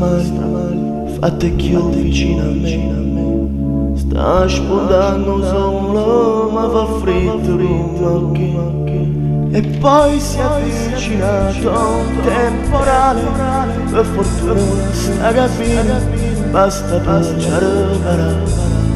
stramali, fatte più vicino a me. Sta spuntando solo, ma fa freddo e poi si è avvicinato un temporale. Per fortuna sta cabina basta per reparare.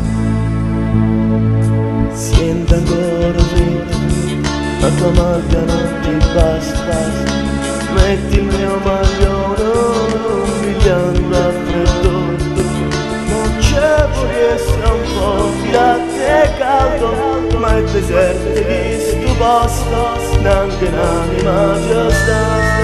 Sento ancora freddo, la tua maglia non ti basta. Metti il mio maglione, un bigliano raffreddore. Non c'è può essere un po' di latte caldo, ma il deserto di sto posto neanche un'anima ci sta.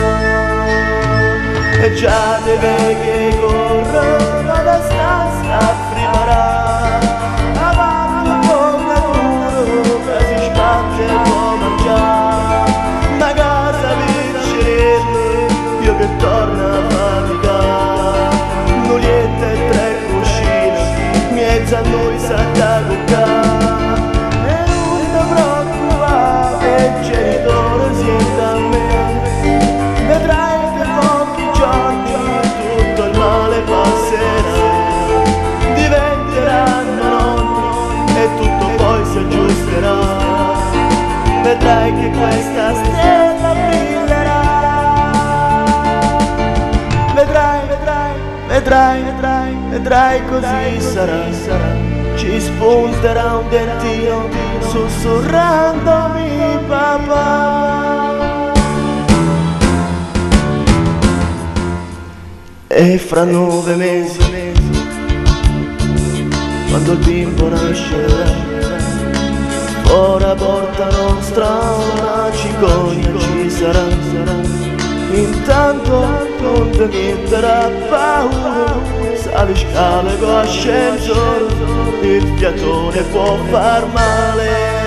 E già te vedi che corrono da stanza a preparare. Avanti con la duro che si sbatte e può mangiare. Una casa io che torno a faticare, nulietta e tre cuscine, mezzo a noi sa da toccare. E non ti preoccupare, il genitore siente a me. Vedrai che pochi giorni tutto il male passerà. Diventeranno nonni e tutto poi si aggiusterà. Vedrai che questa stella brillerà. Vedrai così sarà. Ci spunterà un dentino sussurrandomi papà. E fra 9 mesi, quando il bimbo nascerà, fuori la porta nostra una cicogna ci sarà. Intanto non ti metterà paura, sali scale con ascensore, il fiatone può far male.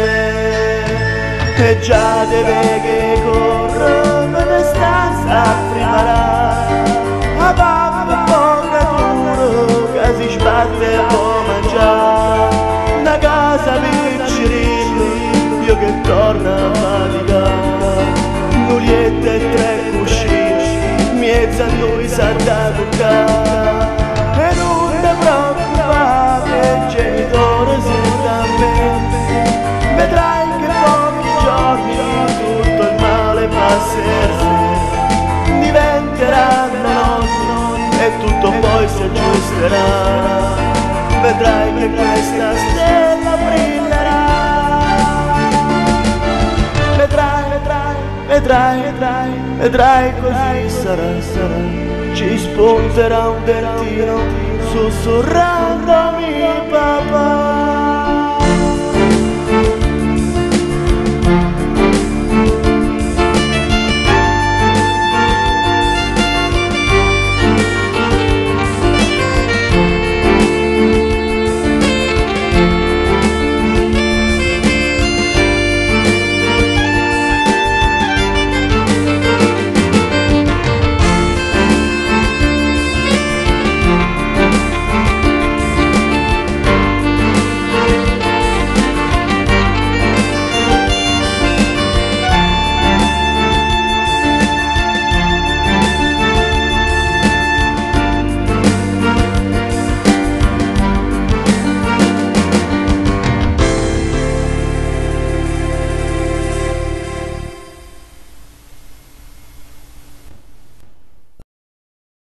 E già te vedi che corre per stanza a preparare. A papà poca duro che si sbatte e può mangiare. Una casa piccerina, io che torno a faticare. Nulietta e tre cuscine, mezzo a noi sa da toccare. E non ti preoccupare, il genitore siente a me. Vedrai che pochi giorni tutto il male passerà. Diventeranno nonni e tutto poi si aggiusterà. Vedrai che questa stella brillerà. Vedrai così sarà. Ci spunterà un dentino sussurrandomi papà.